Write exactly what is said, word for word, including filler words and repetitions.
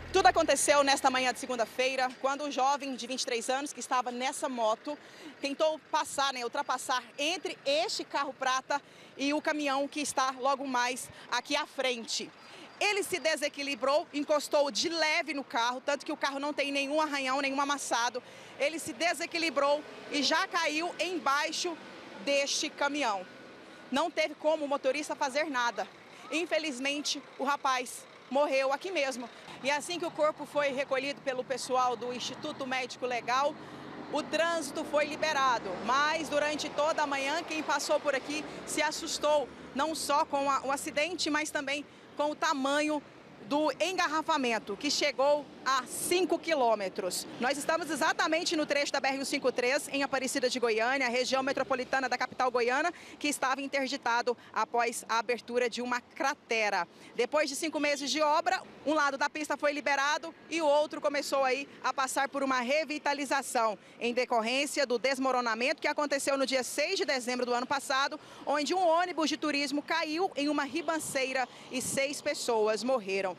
Tudo aconteceu nesta manhã de segunda-feira, quando um jovem de vinte e três anos que estava nessa moto tentou passar, né, ultrapassar entre este carro prata e o caminhão que está logo mais aqui à frente. Ele se desequilibrou, encostou de leve no carro, tanto que o carro não tem nenhum arranhão, nenhum amassado. Ele se desequilibrou e já caiu embaixo deste caminhão. Não teve como o motorista fazer nada. Infelizmente, o rapaz morreu aqui mesmo. E assim que o corpo foi recolhido pelo pessoal do Instituto Médico Legal, o trânsito foi liberado. Mas durante toda a manhã, quem passou por aqui se assustou, não só com a, o acidente, mas também com o tamanho do engarrafamento, que chegou a cinco quilômetros. Nós estamos exatamente no trecho da B R cento e cinquenta e três, em Aparecida de Goiânia, região metropolitana da capital goiana, que estava interditado após a abertura de uma cratera. Depois de cinco meses de obra, um lado da pista foi liberado e o outro começou aí a passar por uma revitalização, em decorrência do desmoronamento que aconteceu no dia seis de dezembro do ano passado, onde um ônibus de turismo caiu em uma ribanceira e seis pessoas morreram.